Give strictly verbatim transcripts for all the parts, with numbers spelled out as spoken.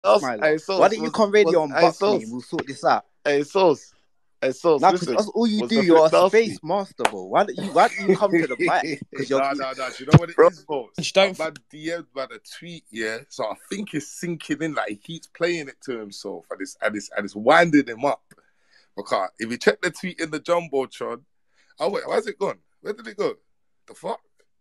Us, Smila. hey, Why Sauce, don't you was, come radio was, and hey, box me? Sauce, We'll sort this out. hey, Sauce, hey, Sauce, Now, because listen, that's all you was do. the You're flip a space nasty? master, bro. Why don't you? Why don't you come to the mic? Because you're, No, no, no. Do you know what it Bro, is, Votes? Don't. Man D M'd man a tweet, yeah. So I think it's sinking in, like he keeps playing it to himself, and it's and it's and it's winding him up. Because if you check the tweet in the jumbotron, oh wait, where's it gone? Where did it go? The fuck?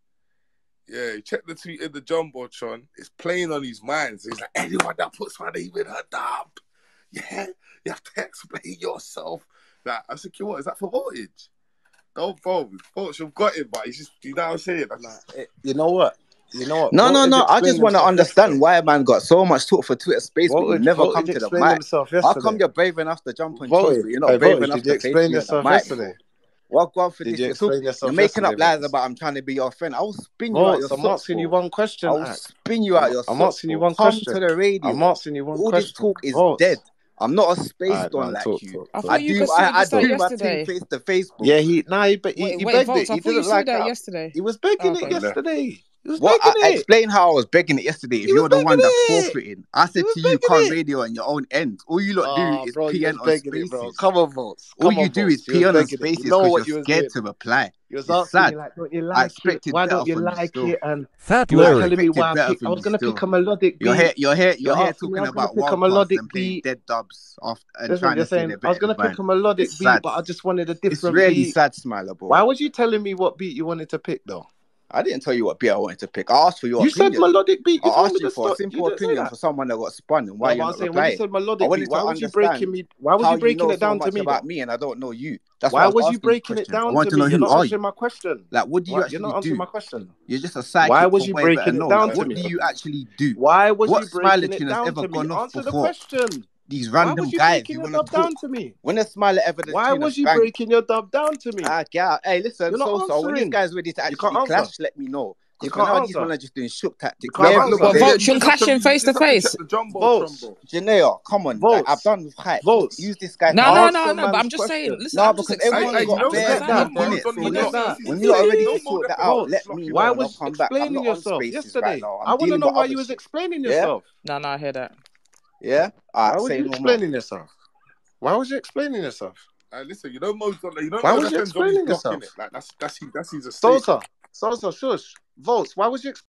Yeah, you check the tweet in the jumbotron. It's playing on his mind. So he's like, anyone that puts my name in her dump, yeah, you have to explain yourself. Like, I said, what is that for voltage? Don't vote. Vote, you've got it, but it's just, you know what I'm saying? That's nah, it, you know what? You know what? no, no, Voltage no. I explained just want to himself understand yesterday. why a man got so much talk for Twitter space, but you Voltage, never come Voltage to the explained mic. himself How come yesterday. you're brave enough to jump on choice, Voltage, but you're not hey, brave Voltage, enough did you to face explain me on the yourself mic, bro? yesterday? Well, go on for Did this. you You're, talk, explain you're yourself making yesterday, up lies Voltage? about I'm trying to be your friend. I will spin you out your Volts, I'm socks, asking you bro. one question. I will Ak. spin you out I'm, your I'm socks, asking you bro. one Come question. to the radio. I'm asking you one All this question. talk is Volts. dead. I'm not a space Alright, don man, like talk, you. talk, I talk. I thought you do, conceded I, I that do my thing yesterday. face to face, bro. Yeah, he, nah, he, but he, Wait, he wait, begged Volts, it. I He thought you didn't said like that it. yesterday. He was begging Oh, it okay. yesterday. He was What? begging I, I it. explain how I was begging it yesterday. If He was you're the one begging that's it. forfeiting, I He said was to you, begging can't it. radio on your own ends. All you lot do Oh, is bro, you P N was on begging it, bro. spaces. Come on, Volts. All Come you on, do is Volts. You was P N on begging it. You spaces know because what you're you was scared doing. to reply. You was It's asking me sad. like, don't you I like it? expected Why better don't you from you like still. it? And Fat you was I Larry. telling me expected why I better pick. I from was you gonna pick still. a melodic You're here, beat. you're here, you're You're here asking me, I talking was gonna about pick a wild cards melodic and playing beat. dead dubs off and Listen, trying you're to say saying they're I was better gonna than pick mine. a melodic It's beat, sad. but I just wanted a It's different really beat. sad, Smiler, bro. Why was you telling me what beat you wanted to pick though? I didn't tell you what beat I wanted to pick. I asked for your You said opinion. melodic beat. You I told me asked you to for a stop. You simple didn't say opinion that. for someone that got spun and why No, you're but I'm not saying when you replying. said I melodic beat, wanted why to was you breaking understand me? Why was how you you breaking know it so down to much me about though? me and I don't know you. That's why Why I was was you asking you breaking it questions. I down want to to me? know You're who not are you? answering my question. Like, what do you What? You're actually not answering do? my question. You're just a Why sidekick was from you way better breaking it known. Like, down to what do me? you actually do? Why was What you Smiler breaking it tune has down ever to me? gone off Answer the before? question. These Why random was you guys breaking who your want to dub down talk. to me? When a Smiler ever the Why tune was has you banged, breaking your dub down to me? ah, yeah. Hey, listen, You're not so so when this answering. guy's ready to You can't actually answer. clash, let me know. You Because for can't now, these answer. men are just doing shook You tactics. can't Yeah, No, but, no, listen, but Well, they, Vote, Volts, you you're just have to, clashing you face to just have to check face. the jumbotron, Votes. bro. Janelle, come on. Like, I've Votes. done with hype. Use, Votes. use this guy No, for no, hype. no, Answer no. But man's I'm just saying. question. Listen, No, I'm just because I, everyone's I, explaining. you got I'm know, just I no, bare get you know, that. ten Mo's minutes. on, So I you let know, get me, Mo's that. he's when you sloppy. lot are You ready know, to Mo sort that left it, out, Mo's Votes. let me sloppy, know Why bro. and I'll was you come back. I'm explaining not on yourself spaces right yesterday? now. I'm I want to dealing know with why other you was shit. explaining Yeah? yourself. No, no, I hear that. Yeah? All Why right, was say you no more. explaining yourself? Why was you explaining yourself? Uh, listen, you know, Mo's on, you know, Why Mo's was you F M's on his explaining block, yourself? innit? Like that's that's his, that's his estate. Sosa, Sosa, shush. Votes. Why was you